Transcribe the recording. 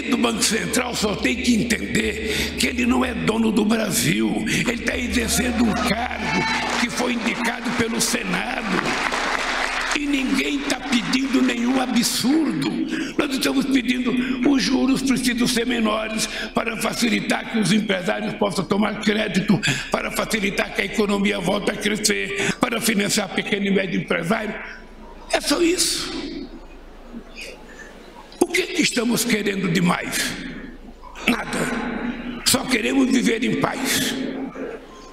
presidente do Banco Central só tem que entender que ele não é dono do Brasil. Ele está exercendo um cargo que foi indicado pelo Senado. E ninguém está pedindo nenhum absurdo. Nós estamos pedindo os juros precisam ser menores para facilitar que os empresários possam tomar crédito, para facilitar que a economia volte a crescer, para financiar pequeno e médio empresário. É só isso. O que estamos querendo demais? Nada. Só queremos viver em paz.